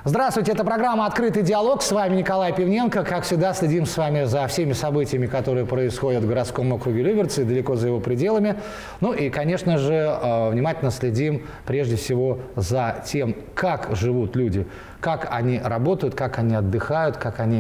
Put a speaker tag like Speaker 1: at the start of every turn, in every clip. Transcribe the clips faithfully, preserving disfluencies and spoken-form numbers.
Speaker 1: Здравствуйте, это программа «Открытый диалог». С вами Николай Пивненко. Как всегда, следим с вами за всеми событиями, которые происходят в городском округе Люберцы и далеко за его пределами. Ну и, конечно же, внимательно следим прежде всего за тем, как живут люди, как они работают, как они отдыхают, как они,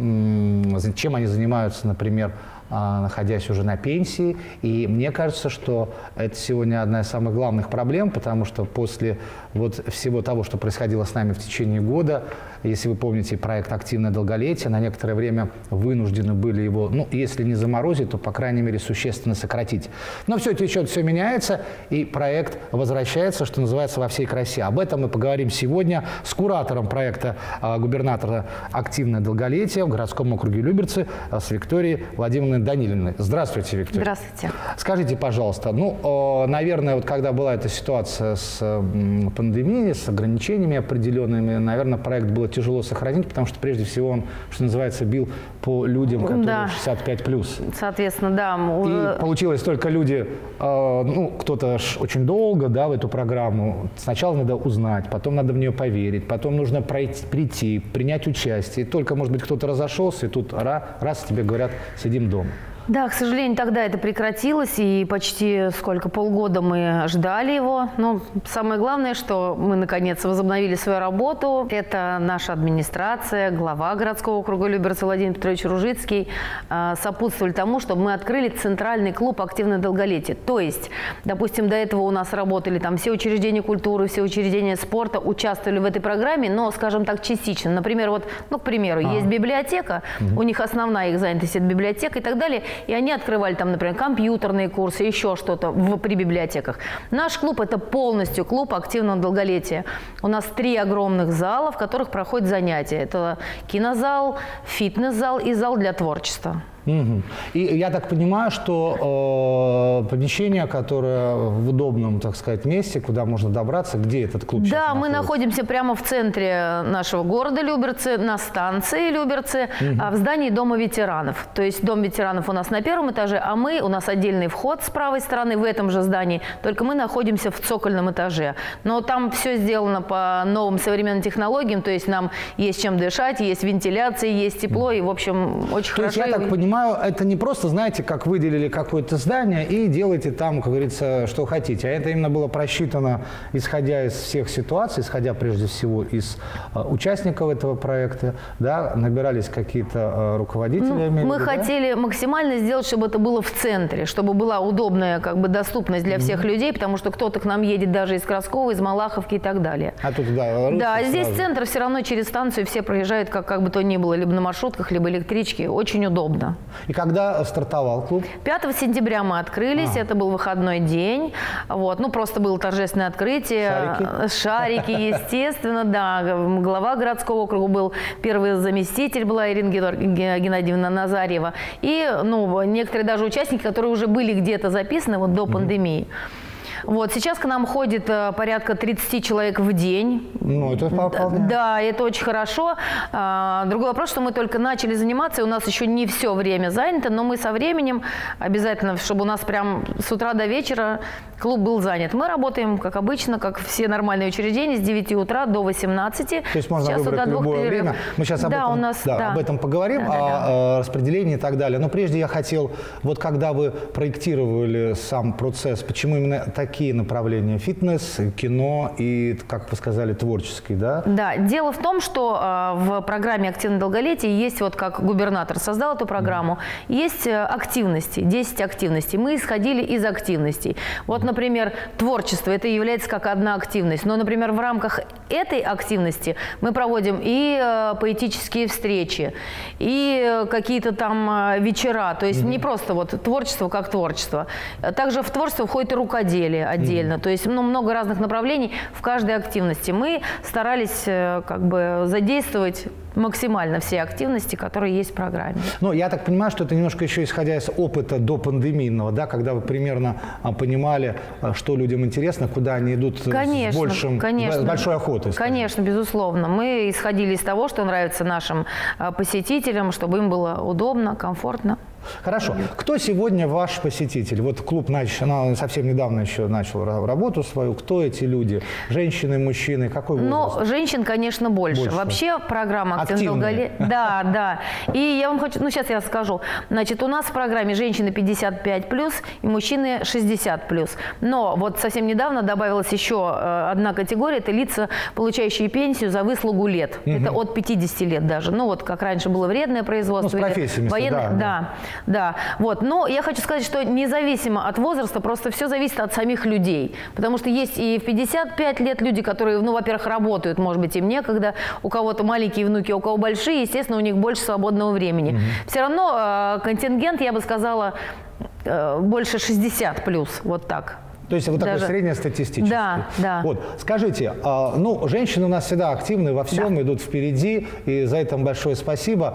Speaker 1: чем они занимаются, например, находясь уже на пенсии. И мне кажется, что это сегодня одна из самых главных проблем, потому что после вот всего того, что происходило с нами в течение года, если вы помните проект «Активное долголетие», на некоторое время вынуждены были его, ну, если не заморозить, то, по крайней мере, существенно сократить. Но все течет, все меняется, и проект возвращается, что называется, во всей красе. Об этом мы поговорим сегодня с куратором проекта губернатора «Активное долголетие» в городском округе Люберцы, с Викторией Владимировной Данилиной. Здравствуйте, Виктория.
Speaker 2: Здравствуйте.
Speaker 1: Скажите, пожалуйста, ну, наверное, вот когда была эта ситуация с пандемией, с ограничениями определенными, наверное, проект было тяжело сохранить, потому что, прежде всего, он, что называется, бил по людям, которые
Speaker 2: да.
Speaker 1: шестьдесят пять плюс.
Speaker 2: Соответственно, да.
Speaker 1: И получилось только люди, э, ну, кто-то очень долго, да, в эту программу. Сначала надо узнать, потом надо в нее поверить, потом нужно пройти, прийти, принять участие. И только, может быть, кто-то разошелся, и тут раз, раз тебе говорят, сидим дома.
Speaker 2: Да, к сожалению, тогда это прекратилось, и почти сколько, полгода мы ждали его. Но самое главное, что мы, наконец, возобновили свою работу. Это наша администрация, глава городского округа Люберцы Владимир Петрович Ружицкий э, сопутствовали тому, чтобы мы открыли центральный клуб «Активное долголетие». То есть, допустим, до этого у нас работали там все учреждения культуры, все учреждения спорта, участвовали в этой программе, но, скажем так, частично. Например, вот, ну, к примеру, а. есть библиотека, угу. у них основная их занятость – это библиотека и так далее. И они открывали там, например, компьютерные курсы, еще что-то при библиотеках. Наш клуб – это полностью клуб активного долголетия. У нас три огромных зала, в которых проходят занятия. Это кинозал, фитнес-зал и зал для творчества.
Speaker 1: Угу. И я так понимаю, что э, помещение, которое в удобном, так сказать, месте, куда можно добраться, где этот клуб?
Speaker 2: Да, мы находимся прямо в центре нашего города Люберцы, на станции Люберцы, угу. в здании Дома ветеранов. То есть Дом ветеранов у нас на первом этаже, а мы, у нас отдельный вход с правой стороны в этом же здании, только мы находимся в цокольном этаже. Но там все сделано по новым современным технологиям, то есть нам есть чем дышать, есть вентиляция, есть тепло, и, в общем, очень
Speaker 1: то
Speaker 2: хорошо.
Speaker 1: Есть, я так понимаю, это не просто, знаете, как выделили какое-то здание и делайте там, как говорится, что хотите. А это именно было просчитано, исходя из всех ситуаций, исходя прежде всего из uh, участников этого проекта, да, набирались какие-то uh, руководители.
Speaker 2: Ну, мы
Speaker 1: виду,
Speaker 2: хотели да? максимально сделать, чтобы это было в центре, чтобы была удобная как бы доступность для всех mm-hmm. людей, потому что кто-то к нам едет даже из Краскова, из Малаховки и так далее.
Speaker 1: А тут, да,
Speaker 2: да, здесь сразу. Центр, все равно через станцию все проезжают, как, как бы то ни было, либо на маршрутках, либо электричке. Очень удобно.
Speaker 1: И когда стартовал клуб?
Speaker 2: пятого сентября мы открылись, а. это был выходной день. Вот. Ну, просто было торжественное открытие.
Speaker 1: Шарики?
Speaker 2: Шарики, естественно, да. Глава городского округа был, первый заместитель была Ирина Геннадьевна Назарьева. И, ну, некоторые даже участники, которые уже были где-то записаны вот до пандемии. Вот, сейчас к нам ходит э, порядка тридцати человек в день.
Speaker 1: Ну, это вполне.
Speaker 2: Да, это очень хорошо. А, другой вопрос, что мы только начали заниматься, и у нас еще не все время занято, но мы со временем обязательно, чтобы у нас прям с утра до вечера клуб был занят. Мы работаем, как обычно, как все нормальные учреждения, с девяти утра до восемнадцати.
Speaker 1: То есть можно сейчас выбрать в любое время. Мы сейчас об,
Speaker 2: да,
Speaker 1: этом,
Speaker 2: у нас,
Speaker 1: да,
Speaker 2: да.
Speaker 1: об этом поговорим,
Speaker 2: да,
Speaker 1: о,
Speaker 2: да, да.
Speaker 1: о распределении и так далее. Но прежде я хотел, вот когда вы проектировали сам процесс, почему именно такие направления? Фитнес, кино и, как вы сказали, творческий, да? Да.
Speaker 2: Дело в том, что э, в программе «Активное долголетие» есть, вот как губернатор создал эту программу, mm. есть активности, десять активностей. Мы исходили из активностей. Вот, например, творчество – это является как одна активность. Но, например, в рамках этой активности мы проводим и э, поэтические встречи, и какие-то там вечера. То есть mm-hmm. не просто вот творчество как творчество. Также в творчество входит и рукоделие отдельно. Mm-hmm. То есть ну, много разных направлений в каждой активности. Мы старались э, как бы задействовать максимально все активности, которые есть в программе.
Speaker 1: Ну, я так понимаю, что это немножко еще исходя из опыта до пандемийного, да, когда вы примерно а, понимали, что людям интересно, куда они идут конечно, с, большим, конечно, с большой охотой. Скажем.
Speaker 2: Конечно, безусловно. Мы исходили из того, что нравится нашим а, посетителям, чтобы им было удобно, комфортно.
Speaker 1: Хорошо. Кто сегодня ваш посетитель? Вот клуб начал, совсем недавно еще начал работу свою. Кто эти люди? Женщины, мужчины? Какой возраст?
Speaker 2: Ну, женщин, конечно, больше.
Speaker 1: больше.
Speaker 2: Вообще программа «Акцент долголетия». Да, да. И я вам хочу, ну сейчас я скажу. Значит, у нас в программе женщины пятьдесят пять плюс и мужчины шестьдесят плюс. Но вот совсем недавно добавилась еще одна категория. Это лица, получающие пенсию за выслугу лет. Угу. Это от пятидесяти лет даже. Ну вот как раньше было вредное производство.
Speaker 1: Ну, с профессиями,
Speaker 2: военное,
Speaker 1: да.
Speaker 2: да. Да, вот. Но я хочу сказать, что независимо от возраста, просто все зависит от самих людей. Потому что есть и в пятьдесят пять лет люди, которые, ну, во-первых, работают, может быть, им некогда, у кого-то маленькие внуки, у кого большие, естественно, у них больше свободного времени. Mm-hmm. Все равно э, контингент, я бы сказала, э, больше шестидесяти плюс, вот так.
Speaker 1: То есть вот
Speaker 2: Даже...
Speaker 1: такой среднестатистический.
Speaker 2: Да, да.
Speaker 1: Вот, скажите, а, ну, женщины у нас всегда активны во всем, да. идут впереди, и за это им большое спасибо.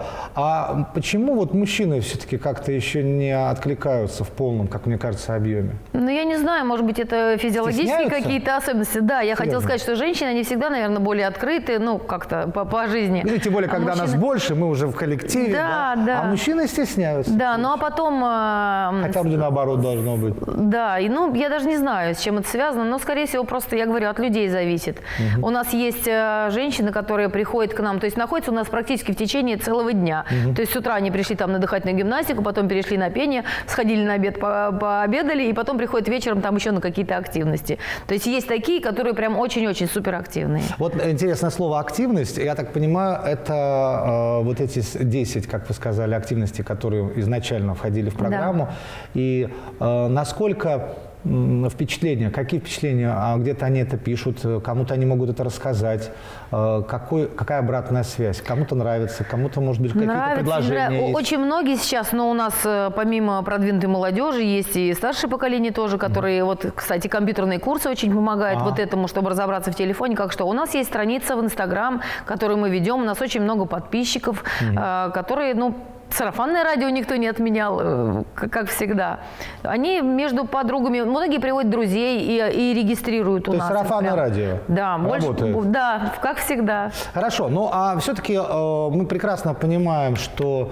Speaker 1: А почему вот мужчины все-таки как-то еще не откликаются в полном, как мне кажется, объеме?
Speaker 2: Ну, я не знаю, может быть, это физиологические какие-то особенности. Да, я Серьезно? хотела сказать, что женщины, они всегда, наверное, более открыты, ну, как-то по, по жизни.
Speaker 1: И тем более, а когда мужчины... нас больше, мы уже в коллективе,
Speaker 2: да,
Speaker 1: да?
Speaker 2: Да.
Speaker 1: А мужчины стесняются.
Speaker 2: Да, ну, а потом...
Speaker 1: Хотя бы наоборот должно быть.
Speaker 2: Да, и, ну, я даже не знаю, знаю, с чем это связано, но, скорее всего, просто, я говорю, от людей зависит. Угу. У нас есть э, женщины, которые приходят к нам, то есть находятся у нас практически в течение целого дня. Угу. То есть с утра они пришли там на дыхательную гимнастику, потом перешли на пение, сходили на обед, по пообедали, и потом приходят вечером там еще на какие-то активности. То есть есть такие, которые прям очень-очень суперактивные.
Speaker 1: Вот интересное слово «активность». Я так понимаю, это э, вот эти десять, как вы сказали, активностей, которые изначально входили в программу. Да. И э, насколько впечатления, какие впечатления, а где-то они это пишут, кому-то они могут это рассказать, какой, какая обратная связь, кому-то нравится, кому-то, может быть, какие-то предложения
Speaker 2: нравится.
Speaker 1: есть.
Speaker 2: Очень многие сейчас, но у нас помимо продвинутой молодежи есть и старшее поколение тоже, которые, mm. вот, кстати, компьютерные курсы очень помогают а. вот этому, чтобы разобраться в телефоне, как что. У нас есть страница в Инстаграм, которую мы ведем, у нас очень много подписчиков, mm. которые, ну, сарафанное радио никто не отменял, как всегда. Они между подругами, многие приводят друзей и, и регистрируют
Speaker 1: То
Speaker 2: у
Speaker 1: есть
Speaker 2: нас.
Speaker 1: сарафанное радио
Speaker 2: Да, больше, да, как всегда.
Speaker 1: Хорошо, ну а все-таки э, мы прекрасно понимаем, что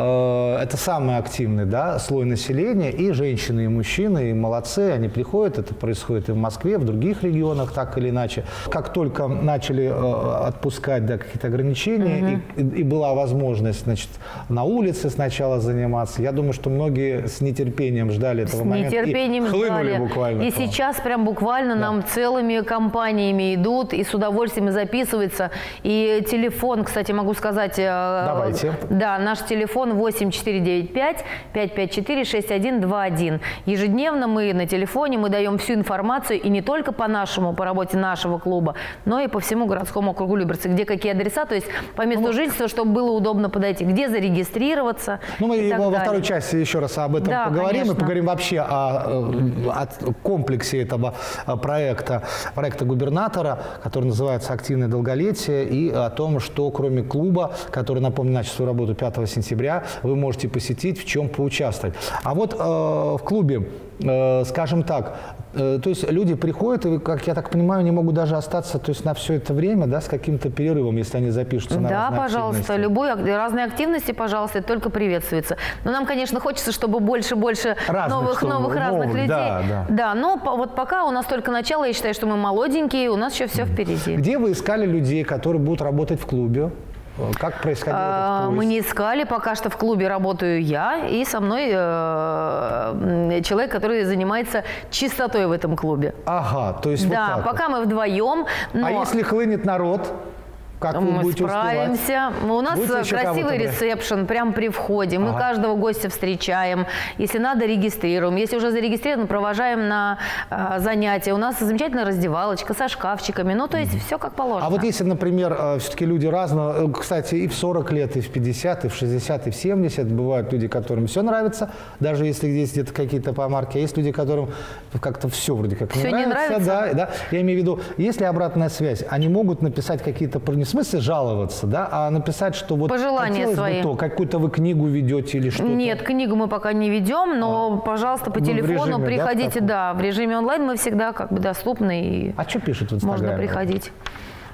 Speaker 1: э, это самый активный, да, слой населения, и женщины, и мужчины, и молодцы, они приходят, это происходит и в Москве, в других регионах, так или иначе. Как только начали э, отпускать, да, какие-то ограничения, угу. и, и была возможность, значит, на улице, улице сначала заниматься. Я думаю, что многие с нетерпением ждали этого
Speaker 2: с
Speaker 1: момента.
Speaker 2: С нетерпением
Speaker 1: и хлынули
Speaker 2: ждали.
Speaker 1: буквально.
Speaker 2: И сейчас прям буквально да. нам целыми компаниями идут и с удовольствием и записываются. И телефон, кстати, могу сказать.
Speaker 1: Давайте.
Speaker 2: Да, наш телефон восемь четыре девять пять пять пять четыре шесть один два один. Ежедневно мы на телефоне, мы даем всю информацию, и не только по нашему, по работе нашего клуба, но и по всему городскому округу Люберцы, где какие адреса, то есть по месту ну, жительства, чтобы было удобно подойти, где зарегистрироваться.
Speaker 1: Ну, мы во далее. второй части еще раз об этом да, поговорим. Конечно. Мы поговорим вообще о, о комплексе этого проекта, проекта губернатора, который называется «Активное долголетие», и о том, что кроме клуба, который, напомню, начал свою работу пятого сентября, вы можете посетить, в чем поучаствовать. А вот э, в клубе, э, скажем так, э, то есть люди приходят, и, как я так понимаю, не могут даже остаться, то есть на все это время, да, с каким-то перерывом, если они запишутся на
Speaker 2: да,
Speaker 1: разные
Speaker 2: пожалуйста,
Speaker 1: активности.
Speaker 2: любой, разные активности, пожалуйста, это только приветствуется. Но нам, конечно, хочется, чтобы больше-больше новых, новых разных новых, людей. Да, да. да, но вот пока у нас только начало, я считаю, что мы молоденькие, у нас еще все впереди.
Speaker 1: Где вы искали людей, которые будут работать в клубе? Как происходило
Speaker 2: а,
Speaker 1: этот поиск?
Speaker 2: Мы не искали, пока что в клубе работаю я, и со мной э, человек, который занимается чистотой в этом клубе.
Speaker 1: Ага, то есть
Speaker 2: да,
Speaker 1: вот так
Speaker 2: пока
Speaker 1: вот.
Speaker 2: мы вдвоем. Но...
Speaker 1: А если хлынет народ? Как вы
Speaker 2: мы
Speaker 1: будете
Speaker 2: справимся.
Speaker 1: успевать?
Speaker 2: У нас
Speaker 1: Будете
Speaker 2: красивый ресепшн прямо при входе. Мы ага. каждого гостя встречаем. Если надо, регистрируем. Если уже зарегистрирован, провожаем на э, занятия. У нас замечательная раздевалочка со шкафчиками. Ну, то есть mm-hmm. все как положено.
Speaker 1: А вот если, например, все-таки люди разные, кстати, и в сорок лет, и в пятьдесят, и в шестьдесят, и в семьдесят, бывают люди, которым все нравится, даже если есть где-то какие-то помарки. А есть люди, которым как-то все вроде как
Speaker 2: все
Speaker 1: не нравится.
Speaker 2: Не нравится?
Speaker 1: Да, да. Я имею в виду, если обратная связь, они могут написать какие-то... В смысле жаловаться, да, а написать, что вот
Speaker 2: пожелания свои.
Speaker 1: То, какую-то вы книгу ведете или что-то?
Speaker 2: Нет, книгу мы пока не ведем, но, а. пожалуйста, по ну, телефону режиме, приходите, да, да, в режиме онлайн мы всегда как бы доступны и
Speaker 1: а что пишут в Инстаграме?
Speaker 2: Можно приходить.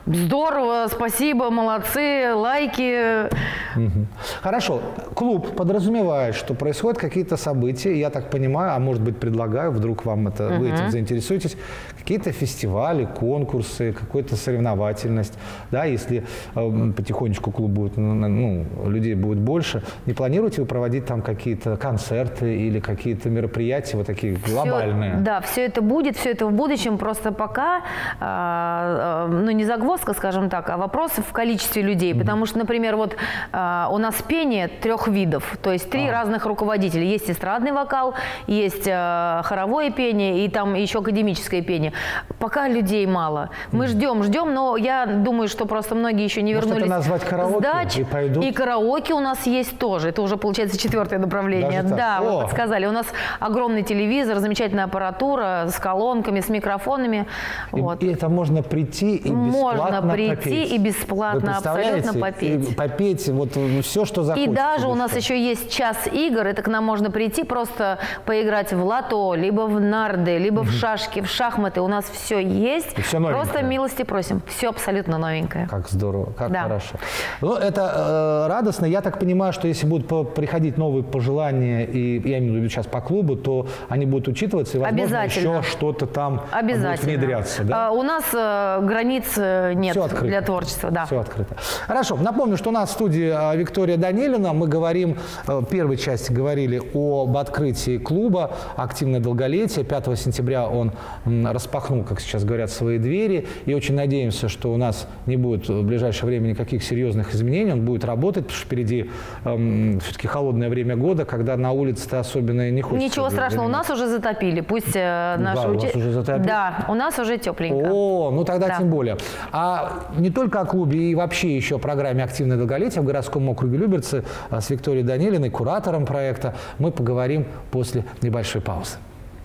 Speaker 2: Здорово, спасибо, молодцы, лайки.
Speaker 1: Угу. Хорошо. Клуб подразумевает, что происходят какие-то события, я так понимаю, а может быть предлагаю, вдруг вам это, угу. вы этим заинтересуетесь, какие-то фестивали, конкурсы, какая-то соревновательность. Да, если э, потихонечку клуб будет, ну, людей будет больше, не планируете вы проводить там какие-то концерты или какие-то мероприятия вот такие глобальные?
Speaker 2: Все, да, все это будет, все это в будущем, просто пока, э, э, ну не загвоздка, скажем так, а вопрос в количестве людей. Mm-hmm. Потому что, например, вот э, у нас пение трех видов, то есть три а. разных руководителя. Есть эстрадный вокал, есть э, хоровое пение и там еще академическое пение. Пока людей мало. Мы mm-hmm. ждем, ждем, но я думаю, что просто многие еще не
Speaker 1: Может,
Speaker 2: вернулись.
Speaker 1: Это назвать караоке
Speaker 2: сдач.
Speaker 1: И пойдут?
Speaker 2: И караоке у нас есть тоже. Это уже, получается, четвертое направление. Да, вы подсказали. У нас огромный телевизор, замечательная аппаратура с колонками, с микрофонами.
Speaker 1: И,
Speaker 2: вот.
Speaker 1: и это можно прийти и бесплатно
Speaker 2: Можно прийти
Speaker 1: попеть.
Speaker 2: и бесплатно абсолютно попеть.
Speaker 1: И попеть вот все, что захочется.
Speaker 2: И даже у нас еще есть час игр, это к нам можно прийти просто поиграть в лото, либо в нарды, либо в шашки, в шахматы. У нас все есть.
Speaker 1: Все
Speaker 2: просто милости просим. Все абсолютно новенькое.
Speaker 1: Как здорово, как да. хорошо. Ну, это э, радостно. Я так понимаю, что если будут по приходить новые пожелания, и я имею в виду сейчас по клубу, то они будут учитываться, и, возможно, еще что-то там будет внедряться. Да?
Speaker 2: А, у нас э, границ нет для творчества. Да.
Speaker 1: Все открыто. Хорошо. Напомню, что у нас в студии Виктория Данилина. Мы говорим, в первой части говорили об открытии клуба «Активное долголетие». пятого сентября он распахнул, как сейчас говорят, свои двери. И очень надеемся, что у нас не будет в ближайшее время никаких серьезных изменений. Он будет работать, потому что впереди эм, все-таки холодное время года, когда на улице-то особенно не хочется.
Speaker 2: Ничего страшного. У нас уже затопили. Пусть э, наши
Speaker 1: да, учи... у вас уже затопили?
Speaker 2: Да, у нас уже тепленько.
Speaker 1: О, ну тогда
Speaker 2: да.
Speaker 1: тем более. А не только о клубе, и вообще еще о программе «Активное долголетие» в городском округе Люберцы с Викторией Данилиной, куратором проекта, мы поговорим после небольшой паузы.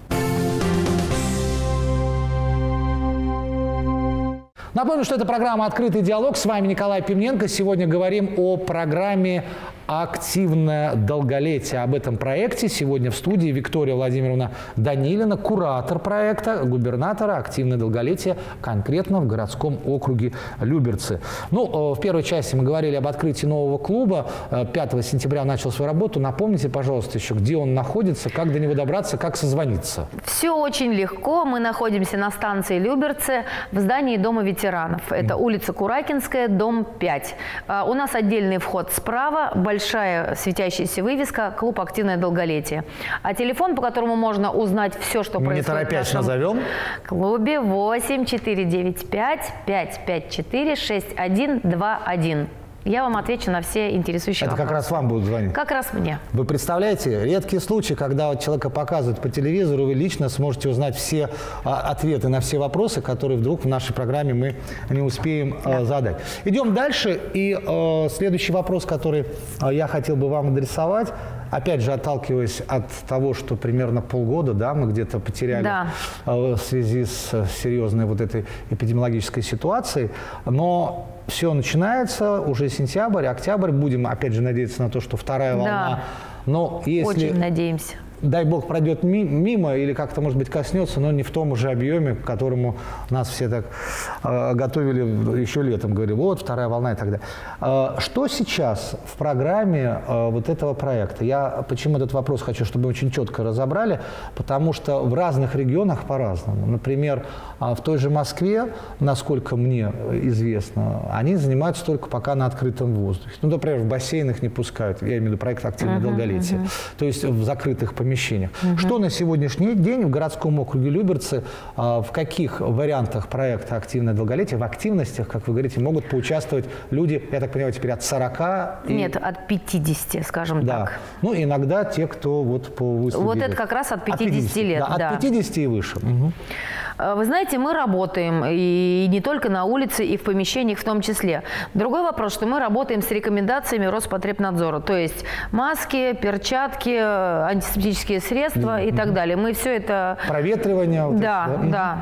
Speaker 1: Напомню, что это программа «Открытый диалог». С вами Николай Пивненко. Сегодня говорим о программе «Активное долголетие». Об этом проекте сегодня в студии Виктория Владимировна Данилина, куратор проекта, губернатора «Активное долголетие», конкретно в городском округе Люберцы. Ну, в первой части мы говорили об открытии нового клуба. пятого сентября начал свою работу. Напомните, пожалуйста, еще, где он находится, как до него добраться, как созвониться.
Speaker 2: Все очень легко. Мы находимся на станции Люберцы в здании Дома ветеранов. Это улица Куракинская, дом пять. У нас отдельный вход справа, большая светящаяся вывеска «Клуб «Активное долголетие». А телефон, по которому можно узнать все, что происходит
Speaker 1: не торопясь, в нашем назовем.
Speaker 2: клубе, восемь четыре девять пять пять пять четыре шесть один два один. Я вам отвечу на все интересующие
Speaker 1: Это
Speaker 2: вопросы.
Speaker 1: как раз вам будут звонить?
Speaker 2: Как раз мне.
Speaker 1: Вы представляете, редкий случай, когда вот человека показывают по телевизору, вы лично сможете узнать все а, ответы на все вопросы, которые вдруг в нашей программе мы не успеем да. а, задать. Идем дальше. И а, следующий вопрос, который а, я хотел бы вам адресовать, опять же, отталкиваясь от того, что примерно полгода да, мы где-то потеряли да. а, в связи с серьезной вот этой эпидемиологической ситуацией, но все начинается, уже сентябрь, октябрь. Будем, опять же, надеяться на то, что вторая волна.
Speaker 2: Да.
Speaker 1: Но если,
Speaker 2: очень надеемся.
Speaker 1: Дай бог, пройдет мимо или как-то, может быть, коснется, но не в том же объеме, к которому нас все так э, готовили еще летом. Говорили, вот, вторая волна и так далее. Э, что сейчас в программе э, вот этого проекта? Я почему этот вопрос хочу, чтобы мы очень четко разобрали, потому что в разных регионах по-разному. Например, э, в той же Москве, насколько мне известно, они занимаются только пока на открытом воздухе. Ну, например, в бассейнах не пускают, я имею в виду проект «Активное uh-huh, долголетие», uh-huh. то есть в закрытых помещениях. Угу. Что на сегодняшний день в городском округе Люберцы, в каких вариантах проекта «Активное долголетие», в активностях, как вы говорите, могут поучаствовать люди, я так понимаю, теперь от сорока? И...
Speaker 2: Нет, от пятидесяти, скажем
Speaker 1: да.
Speaker 2: так.
Speaker 1: Ну, иногда те, кто вот по выслуге.
Speaker 2: Вот это как раз от пятидесяти, от пятидесяти лет.
Speaker 1: Да,
Speaker 2: да.
Speaker 1: От пятидесяти и выше. Угу.
Speaker 2: Вы знаете, мы работаем и не только на улице, и в помещениях в том числе. Другой вопрос, что мы работаем с рекомендациями Роспотребнадзора, то есть маски, перчатки, антисептические средства mm-hmm. и так далее. Мы все это...
Speaker 1: Проветривание. Вот
Speaker 2: да,
Speaker 1: это, да.
Speaker 2: да.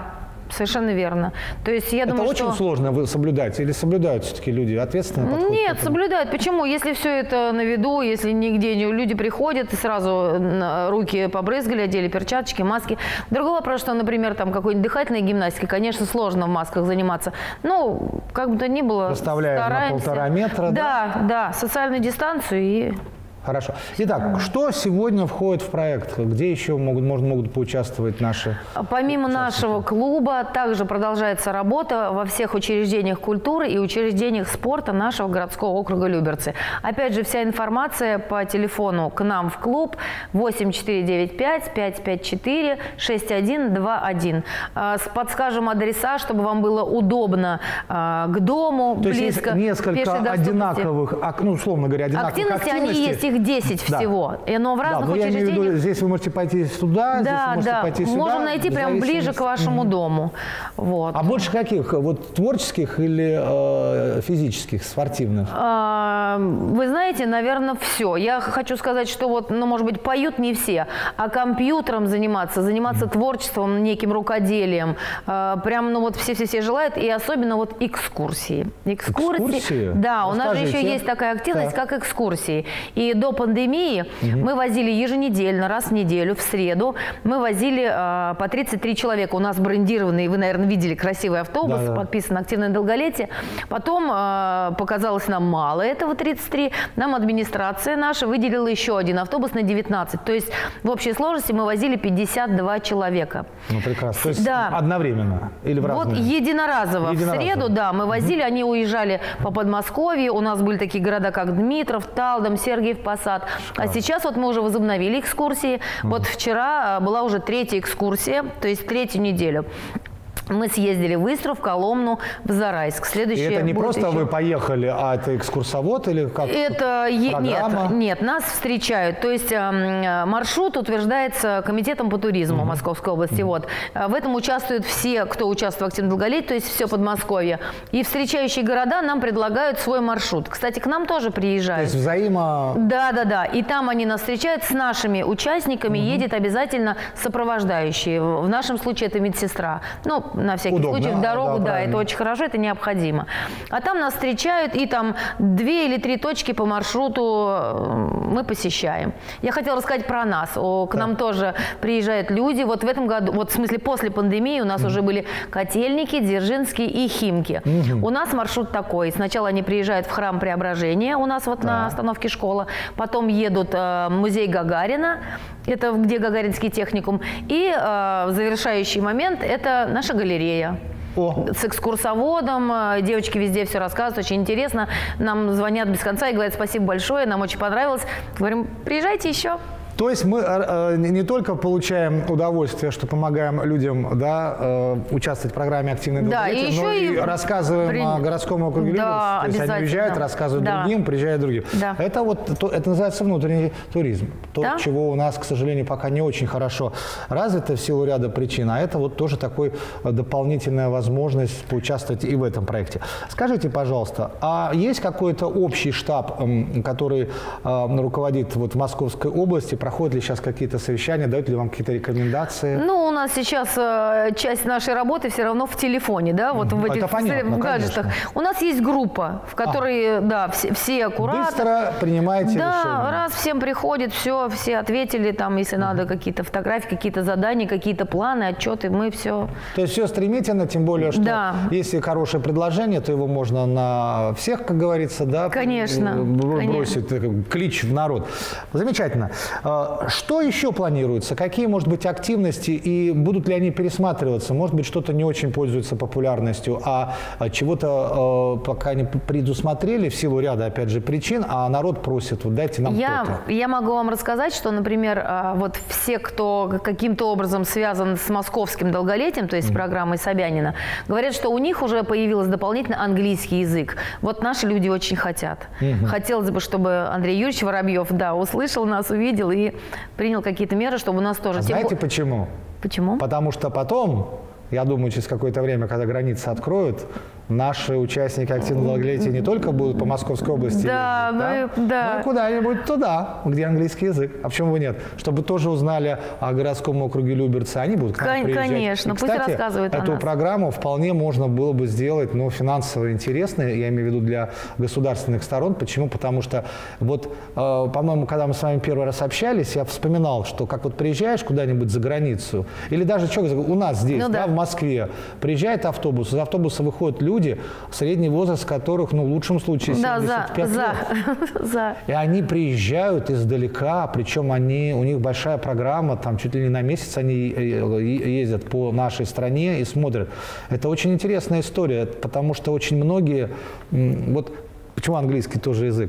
Speaker 2: совершенно верно. То есть я
Speaker 1: Это
Speaker 2: думаю,
Speaker 1: очень
Speaker 2: что...
Speaker 1: сложно соблюдать или соблюдают все-таки люди ответственно? подходят к
Speaker 2: Нет,
Speaker 1: этому?
Speaker 2: соблюдают. Почему? Если все это на виду, если нигде не... Люди приходят и сразу руки побрызгали, одели перчаточки, маски. Другой вопрос, что, например, там какой-нибудь дыхательной гимнастикой, конечно, сложно в масках заниматься. Ну, как бы то ни было,
Speaker 1: Расставляем
Speaker 2: стараемся.
Speaker 1: на полтора метра, да?
Speaker 2: Да, да, социальную дистанцию и...
Speaker 1: Хорошо. Итак, что сегодня входит в проект? Где еще могут, можно, могут поучаствовать наши
Speaker 2: Помимо
Speaker 1: участники?
Speaker 2: нашего клуба, также продолжается работа во всех учреждениях культуры и учреждениях спорта нашего городского округа Люберцы. Опять же, вся информация по телефону к нам в клуб восемь четыре девять пять пять пять четыре шесть один два один. Подскажем адреса, чтобы вам было удобно к дому,
Speaker 1: То
Speaker 2: близко.
Speaker 1: есть есть несколько одинаковых, ну, условно говоря, одинаковых
Speaker 2: активности.
Speaker 1: активностей.
Speaker 2: Они есть, их десять
Speaker 1: Да.
Speaker 2: всего. И, но в разных
Speaker 1: да, но я имею в
Speaker 2: учреждениях...
Speaker 1: виду, здесь вы можете пойти туда, здесь
Speaker 2: Да,
Speaker 1: вы можете
Speaker 2: да.
Speaker 1: пойти сюда.
Speaker 2: Можем найти
Speaker 1: в
Speaker 2: прям ближе к вашему
Speaker 1: Мгм.
Speaker 2: дому. Вот.
Speaker 1: А больше каких? Вот творческих или э, физических, спортивных?
Speaker 2: А, Вы знаете, наверное, все. Я хочу сказать, что вот, ну, может быть, поют не все, а компьютером заниматься, заниматься творчеством, неким рукоделием, а, прям, ну, вот все-все-все желают, и особенно вот экскурсии.
Speaker 1: Экскурсии?
Speaker 2: Да, у нас же
Speaker 1: Расскажите.
Speaker 2: еще есть такая активность,
Speaker 1: Так.
Speaker 2: как экскурсии. И до пандемии мы возили еженедельно, раз в неделю, в среду, мы возили а, по тридцать три человека. У нас брендированный, вы, наверное, видели красивый автобус,
Speaker 1: Да, да.
Speaker 2: подписан «Активное долголетие». Потом а, показалось нам мало этого тридцать три. Нам администрация наша выделила еще один автобус на девятнадцать. То есть в общей сложности мы возили пятьдесят два человека.
Speaker 1: Ну, прекрасно. То есть
Speaker 2: Да.
Speaker 1: одновременно или в
Speaker 2: Вот
Speaker 1: разные?
Speaker 2: единоразово.
Speaker 1: Единоразово.
Speaker 2: В среду, да, мы возили, они уезжали по Подмосковью. У нас были такие города, как Дмитров, Талдом, Сергиев Посад. А сейчас вот мы уже возобновили экскурсии. Вот вчера а, была уже третья экскурсия, то есть третью неделю. Мы съездили в Истру, в Коломну, в Зарайск.
Speaker 1: И
Speaker 2: Следующее
Speaker 1: это не
Speaker 2: будет
Speaker 1: просто
Speaker 2: еще...
Speaker 1: вы поехали, а это экскурсовод или как?
Speaker 2: Это е-
Speaker 1: программа?
Speaker 2: нет, нет, нас встречают. То есть э, маршрут утверждается комитетом по туризму
Speaker 1: Мгм.
Speaker 2: Московской области. Вот. Э, В этом участвуют все, кто участвует в активном долголетии, то есть все Подмосковье. И встречающие города нам предлагают свой маршрут. Кстати, к нам тоже
Speaker 1: То
Speaker 2: приезжают.
Speaker 1: есть взаимо...
Speaker 2: Да, да, да. И там они нас встречают с нашими участниками. Едет обязательно сопровождающий. В нашем случае это медсестра. Ну, на всякий
Speaker 1: Удобно,
Speaker 2: случай в
Speaker 1: да,
Speaker 2: дорогу, да,
Speaker 1: правильно.
Speaker 2: это очень хорошо, это необходимо. А там нас встречают, и там две или три точки по маршруту э, мы посещаем. Я хотела рассказать про нас. О, к нам тоже приезжают люди. Вот в этом году, вот в смысле после пандемии у нас уже были Котельники, Дзержинский и Химки. У нас маршрут такой. Сначала они приезжают в храм Преображения, у нас вот на остановке школа. Потом едут э, в музей Гагарина, это где Гагаринский техникум. И э, завершающий момент – это наша галерея.
Speaker 1: О.
Speaker 2: С экскурсоводом, э, девочки везде все рассказывают, очень интересно. Нам звонят без конца и говорят: спасибо большое, нам очень понравилось. Говорим: приезжайте еще.
Speaker 1: То есть мы э, не только получаем удовольствие, что помогаем людям, да, э, участвовать в программе «Активное
Speaker 2: Да,
Speaker 1: долголетие»,
Speaker 2: и еще
Speaker 1: но и,
Speaker 2: и
Speaker 1: рассказываем
Speaker 2: при-
Speaker 1: о городском округе
Speaker 2: Да,
Speaker 1: Люберцы. То есть они
Speaker 2: обязательно.
Speaker 1: уезжают, рассказывают
Speaker 2: Да.
Speaker 1: другим, приезжают другим.
Speaker 2: Да.
Speaker 1: Это вот то- это называется внутренний туризм. То,
Speaker 2: Да.
Speaker 1: чего у нас, к сожалению, пока не очень хорошо развито в силу ряда причин. А это вот тоже такой э, дополнительная возможность поучаствовать и в этом проекте. Скажите, пожалуйста, а есть какой-то общий штаб, м, который э, руководит вот в Московской области? Проходят ли сейчас какие-то совещания, дают ли вам какие-то рекомендации?
Speaker 2: Ну, у нас сейчас э, часть нашей работы все равно в телефоне, да, вот в
Speaker 1: Это
Speaker 2: этих
Speaker 1: понятно,
Speaker 2: в гаджетах.
Speaker 1: конечно.
Speaker 2: У нас есть группа, в которой, да, все, все аккуратно.
Speaker 1: Быстро принимаете
Speaker 2: Да,
Speaker 1: решения.
Speaker 2: раз всем приходит, все, все ответили, там, если надо, какие-то фотографии, какие-то задания, какие-то планы, отчеты, мы все.
Speaker 1: То есть все стремительно, тем более, что
Speaker 2: Да.
Speaker 1: если хорошее предложение, то его можно на всех, как говорится, да,
Speaker 2: Конечно,
Speaker 1: б-
Speaker 2: конечно.
Speaker 1: бросить такой клич в народ. Замечательно. А, Что еще планируется? Какие, может быть, активности и будут ли они пересматриваться? Может быть, что-то не очень пользуется популярностью, а а чего-то э, пока не предусмотрели в силу ряда, опять же, причин, а народ просит, вот дайте нам
Speaker 2: Я,
Speaker 1: то-то.
Speaker 2: я могу вам рассказать, что, например, а, вот все, кто каким-то образом связан с московским долголетием, то есть с программой Собянина, говорят, что у них уже появился дополнительно английский язык. Вот наши люди очень хотят. Хотелось бы, чтобы Андрей Юрьевич Воробьев, да, услышал нас, увидел и принял какие-то меры, чтобы у нас тоже...
Speaker 1: А
Speaker 2: Тем
Speaker 1: знаете
Speaker 2: бо-
Speaker 1: почему?
Speaker 2: Почему?
Speaker 1: Потому что потом, я думаю, через какое-то время, когда границы откроют, наши участники активного долголетия не только будут по Московской области
Speaker 2: да,
Speaker 1: ездить,
Speaker 2: ну, да.
Speaker 1: но и куда-нибудь туда, где английский язык. А почему бы нет? Чтобы тоже узнали о городском округе Люберцы, они будут к нам приезжать.
Speaker 2: Конечно,
Speaker 1: и,
Speaker 2: пусть
Speaker 1: кстати,
Speaker 2: рассказывают о
Speaker 1: эту
Speaker 2: нас.
Speaker 1: программу вполне можно было бы сделать, ну, финансово интересной, я имею в виду для государственных сторон. Почему? Потому что вот, э, по-моему, когда мы с вами первый раз общались, я вспоминал, что как вот приезжаешь куда-нибудь за границу, или даже что, у нас здесь, ну, да, да, в Москве, приезжает автобус, из автобуса выходят люди, средний возраст которых, ну, в лучшем случае семьдесят пять
Speaker 2: да,
Speaker 1: лет.
Speaker 2: За. За.
Speaker 1: И они приезжают издалека, причем они, у них большая программа, там чуть ли не на месяц они ездят по нашей стране и смотрят. Это очень интересная история, потому что очень многие, вот почему английский тоже язык,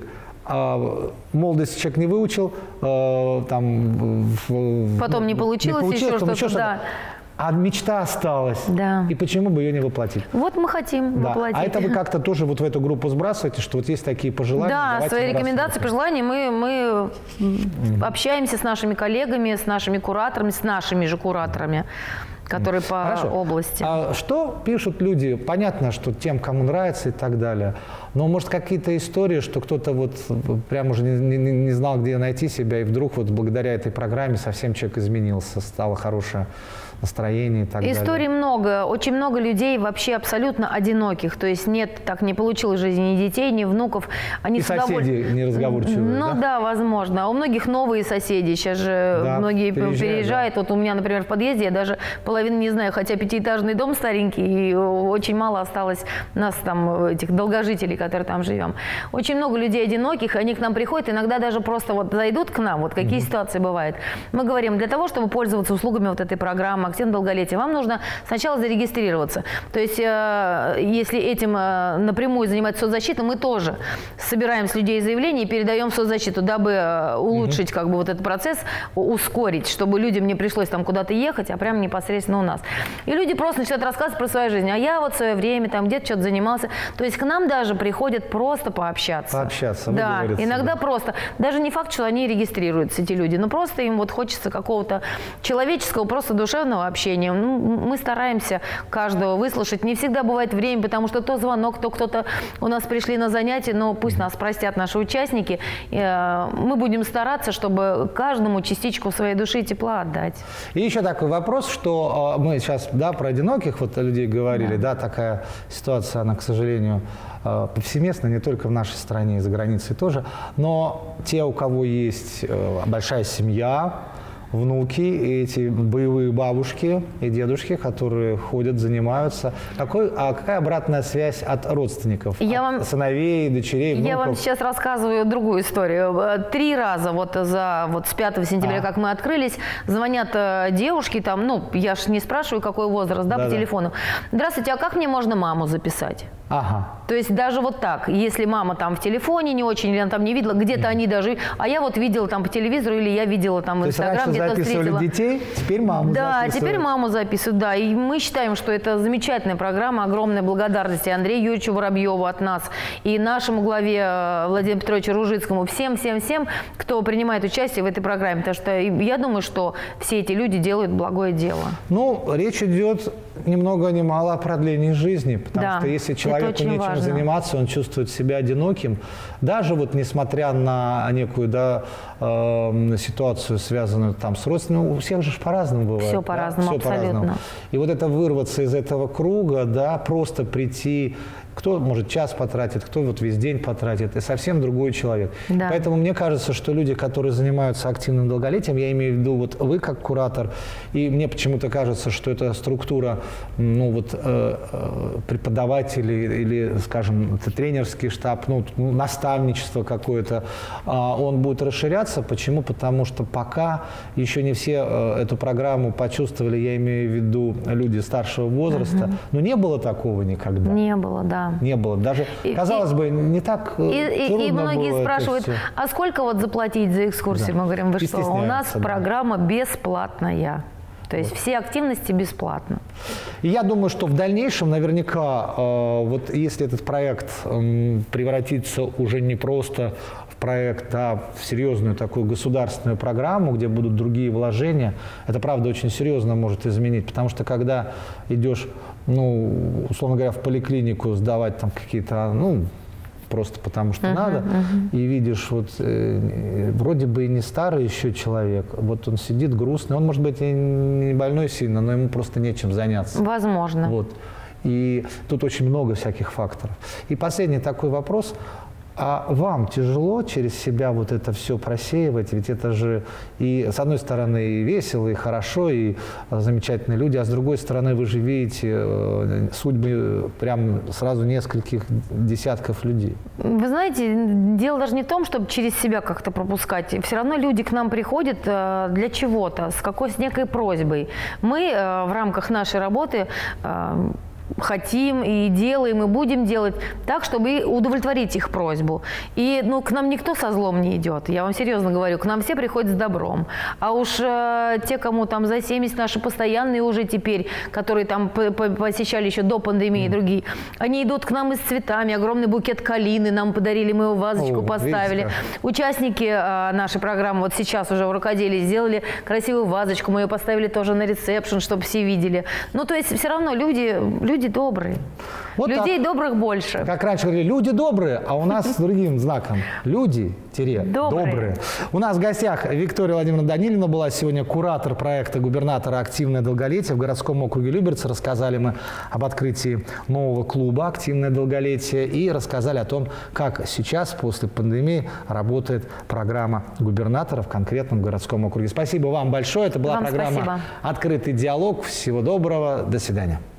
Speaker 1: а молодость человек не выучил, а, там,
Speaker 2: потом не получилось, не получилось еще что-то, да.
Speaker 1: А мечта осталась.
Speaker 2: Да.
Speaker 1: И почему бы ее не воплотить?
Speaker 2: Вот мы хотим
Speaker 1: да.
Speaker 2: воплотить.
Speaker 1: А это вы как-то тоже вот в эту группу сбрасываете, что вот есть такие пожелания?
Speaker 2: Да, свои рекомендации, пожелания. Мы, мы mm-hmm. общаемся с нашими коллегами, с нашими кураторами, с нашими же кураторами, которые по
Speaker 1: Хорошо.
Speaker 2: области.
Speaker 1: А что пишут люди? Понятно, что тем, кому нравится и так далее. Но, может, какие-то истории, что кто-то вот прям уже не, не, не знал, где найти себя, и вдруг вот благодаря этой программе совсем человек изменился, стало хорошее настроение и так далее.
Speaker 2: Историй много. Очень много людей вообще абсолютно одиноких. То есть нет, так не получилось в жизни ни детей, ни внуков. Они
Speaker 1: и соседи удоволь... неразговорчивые,
Speaker 2: Ну да? да, возможно. А у многих новые соседи. Сейчас же да, многие переезжают. переезжают. Да. Вот у меня, например, в подъезде я даже половину не знаю, хотя пятиэтажный дом старенький, и очень мало осталось нас там, этих долгожителей, которые там живем. Очень много людей одиноких, они к нам приходят, иногда даже просто вот зайдут к нам, вот какие mm-hmm. ситуации бывают. Мы говорим, для того, чтобы пользоваться услугами вот этой программы активного долголетия, вам нужно сначала зарегистрироваться. То есть, э, если этим э, напрямую занимается соцзащита, мы тоже собираем с людей заявления и передаем в соцзащиту, дабы э, улучшить mm-hmm. как бы вот этот процесс, ускорить, чтобы людям не пришлось там куда-то ехать, а прямо непосредственно у нас. И люди просто начинают рассказывать про свою жизнь. А я вот в свое время там где-то что-то занимался. То есть к нам даже приходят просто пообщаться.
Speaker 1: Пообщаться,
Speaker 2: да, иногда
Speaker 1: да.
Speaker 2: просто. Даже не факт, что они регистрируются, эти люди, но просто им вот хочется какого-то человеческого, просто душевного общения. Ну, мы стараемся каждого выслушать. Не всегда бывает время, потому что то звонок, то кто-то у нас пришли на занятия, но пусть нас простят наши участники. Мы будем стараться, чтобы каждому частичку своей души и тепла отдать.
Speaker 1: И еще такой вопрос, что мы сейчас, да, про одиноких вот людей говорили, да, да такая ситуация, она, к сожалению, повсеместно, не только в нашей стране, и за границей тоже. Но те, у кого есть большая семья, внуки, эти боевые бабушки и дедушки, которые ходят, занимаются. Какой, а какая обратная связь от родственников?
Speaker 2: Я
Speaker 1: от
Speaker 2: вам,
Speaker 1: сыновей, дочерей, внуков?
Speaker 2: Я вам сейчас рассказываю другую историю. Три раза вот, за, вот с пятого сентября, а. как мы открылись, звонят девушки, там, ну, я ж не спрашиваю, какой возраст, да, да по да. телефону. Здравствуйте, а как мне можно маму записать?
Speaker 1: Ага.
Speaker 2: То есть даже вот так, если мама там в телефоне не очень, или она там не видела, где-то mm. они даже, а я вот видела там по телевизору, или я видела там в Инстаграме, где-то встретила.
Speaker 1: Записывали детей, теперь маму
Speaker 2: да,
Speaker 1: записывают.
Speaker 2: теперь маму записывают, да. И мы считаем, что это замечательная программа, огромная благодарность и Андрею Юрьевичу Воробьеву от нас, и нашему главе Владимиру Петровичу Ружицкому, всем-всем-всем, кто принимает участие в этой программе, потому что я думаю, что все эти люди делают благое дело.
Speaker 1: Ну, речь идет ни много ни мало о продлении жизни, потому
Speaker 2: да,
Speaker 1: что если человеку нечем
Speaker 2: важно.
Speaker 1: заниматься, он чувствует себя одиноким, даже вот несмотря на некую, да, э, ситуацию, связанную там с родственниками, у всех же по-разному бывает.
Speaker 2: Все по-разному,
Speaker 1: да? Все
Speaker 2: абсолютно.
Speaker 1: по-разному. И вот это вырваться из этого круга, да, просто прийти, кто, может, час потратит, кто вот весь день потратит, и совсем другой человек.
Speaker 2: Да.
Speaker 1: Поэтому мне кажется, что люди, которые занимаются активным долголетием, я имею в виду вот вы как куратор, и мне почему-то кажется, что эта структура, ну вот э, преподавателей или, скажем, тренерский штаб, ну, наставничество какое-то, э, он будет расширяться. Почему? Потому что пока еще не все э, эту программу почувствовали, я имею в виду люди старшего возраста, угу. но не было такого никогда.
Speaker 2: Не было, да.
Speaker 1: Не было. Даже, и, казалось и, бы, не так
Speaker 2: и,
Speaker 1: трудно
Speaker 2: и многие
Speaker 1: было
Speaker 2: спрашивают, а сколько вот заплатить за экскурсию? Да. Мы говорим, вы что, у нас да. программа бесплатная. То есть вот. Все активности бесплатно.
Speaker 1: И я думаю, что в дальнейшем наверняка, э, вот если этот проект э, превратится уже не просто в проект, да, в серьезную такую государственную программу, где будут другие вложения, это, правда, очень серьезно может изменить. Потому что когда идешь, ну, условно говоря, в поликлинику сдавать там какие-то, ну, просто потому что uh-huh, надо, uh-huh. и видишь, вот э, вроде бы и не старый еще человек, вот он сидит грустный, он, может быть, и не больной сильно, но ему просто нечем заняться.
Speaker 2: Возможно.
Speaker 1: Вот. И тут очень много всяких факторов. И последний такой вопрос. А вам тяжело через себя вот это все просеивать? Ведь это же и, с одной стороны, и весело, и хорошо, и замечательные люди, а с другой стороны, вы же видите э, судьбы прям сразу нескольких десятков людей.
Speaker 2: Вы знаете, дело даже не в том, чтобы через себя как-то пропускать. Все равно люди к нам приходят э, для чего-то, с какой, с некой просьбой. Мы э, в рамках нашей работы э, хотим и делаем, и будем делать так, чтобы удовлетворить их просьбу. И ну, к нам никто со злом не идет, я вам серьезно говорю, к нам все приходят с добром. А уж э, те, кому там за семьдесят, наши постоянные уже теперь, которые там посещали еще до пандемии, mm. другие, они идут к нам и с цветами, огромный букет калины нам подарили, мы его в вазочку О, поставили. Видите? Участники э, нашей программы вот сейчас уже в рукоделии сделали красивую вазочку, мы ее поставили тоже на ресепшн, чтобы все видели. Ну, то есть все равно люди, люди добрые. Вот людей так. Добрых больше.
Speaker 1: Как раньше говорили, люди добрые, а у нас с другим знаком. Люди-добрые. У нас в гостях Виктория Владимировна Данилина была сегодня, куратор проекта губернатора «Активное долголетие» в городском округе Люберцы. Рассказали мы об открытии нового клуба «Активное долголетие» и рассказали о том, как сейчас, после пандемии, работает программа губернатора в конкретном городском округе. Спасибо вам большое. Это была
Speaker 2: вам
Speaker 1: программа
Speaker 2: спасибо.
Speaker 1: «Открытый диалог». Всего доброго. До свидания.